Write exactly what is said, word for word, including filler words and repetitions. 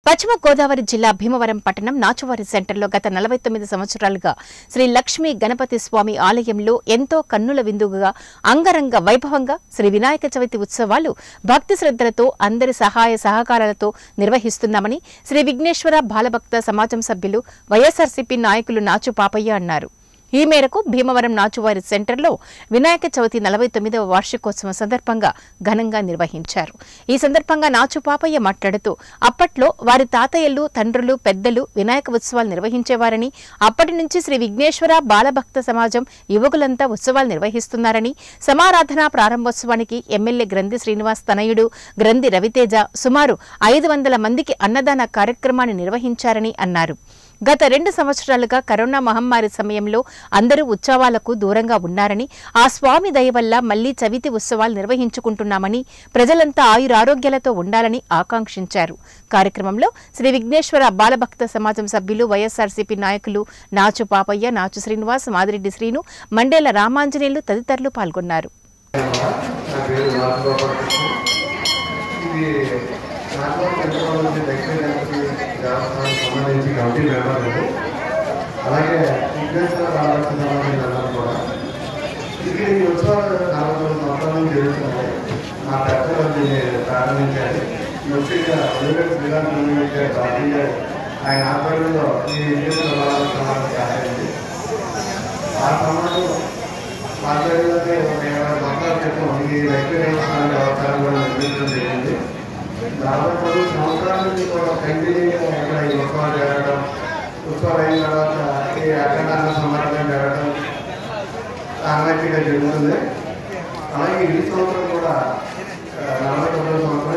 పశ్చిమ గోదావరి జిల్లా భీమవరం పట్టణం నాచువారి సెంటర్లో గత నలభై తొమ్మిది సంవత్సరాలుగా శ్రీ లక్ష్మీ గణపతి స్వామి ఆలయంలో ఎంతో కన్నుల విందుగా అంగరంగ వైభవంగా శ్రీ వినాయక చవితి ఉత్సవాలు భక్తి శ్రద్ధలతో అందరి సహాయ సహకారాలతో నిర్వహిస్తున్నామని శ్రీ విఘ్నేశ్వర బాలభక్త సమాజం సభ్యులు వైఎస్ఆర్సీపీ నాయకులు నాచు పాపయ్య అన్నారు. ఈ మేరకు భీమవరం నాచువారి సెంటర్లో వినాయక చవితి నలభై తొమ్మిదవ వార్షికోత్సవం సందర్భంగా ఘనంగా నిర్వహించారు. ఈ సందర్భంగా నాచు పాపయ్య మాట్లాడుతూ అప్పట్లో వారి తాతయ్యలు తండ్రులు పెద్దలు వినాయక ఉత్సవాలు నిర్వహించేవారని, అప్పటి నుంచి శ్రీ విఘ్నేశ్వర బాలభక్త సమాజం యువకులంతా ఉత్సవాలు నిర్వహిస్తున్నారని, సమారాధన ప్రారంభోత్సవానికి ఎమ్మెల్యే గ్రంథి శ్రీనివాస్ తనయుడు గ్రంథి రవితేజ సుమారు ఐదు వందల మందికి అన్నదాన కార్యక్రమాన్ని నిర్వహించారని అన్నారు. గత రెండు సంవత్సరాలుగా కరోనా మహమ్మారి సమయంలో అందరూ ఉత్సవాలకు దూరంగా ఉన్నారని, ఆ స్వామి దయ వల్ల మళ్లీ చవితి ఉత్సవాలు నిర్వహించుకుంటున్నామని, ప్రజలంతా ఆయురారోగ్యాలతో ఉండాలని ఆకాంక్షించారు. కార్యక్రమంలో శ్రీ విఘ్నేశ్వర బాలభక్త సమాజం సభ్యులు వైఎస్ఆర్సీపీ నాయకులు నాచు పాపయ్య, నాచు శ్రీనివాస్, మాదిరెడ్డి శ్రీను, మండేల రామాంజనేయులు తదితరులు పాల్గొన్నారు. సంబంధించి కమిటీ మెంబర్లు అలాగే విఘ్నేశ్వర బాలభక్త సమాజం మెంబర్లు కూడా ఇక్కడ ఈ ఉత్సవాలు నలభై రోజుల మొత్తం జరుగుతున్నాయి. మా పెద్దలు దీన్ని ప్రారంభించాలి. ముఖ్యంగా ఉదయం శ్రీరామ పార్టీ ఆయన ఆధ్వర్యంలో ఈ విఘ్నేశ్వర బాలభక్త సమాజం సాగింది. ఆ సమాజం ఆధ్వర్యంలోనే ఒక ఇరవై సంవత్సరాల క్రితం ఈ వ్యక్తిగత అవతారం కూడా నిర్మించడం జరిగింది. దాదాపు పది సంవత్సరాల నుంచి కూడా కంటిన్యూగా ఇక్కడ ఈ ఉత్సవాలు జరగడం, ఉత్సవాలు అయిన తర్వాత ఈ అఖండాన సమాధానం జరగడం ఆనవాయితీగా జరుగుతుంది. అలాగే ఈ సంవత్సరం కూడా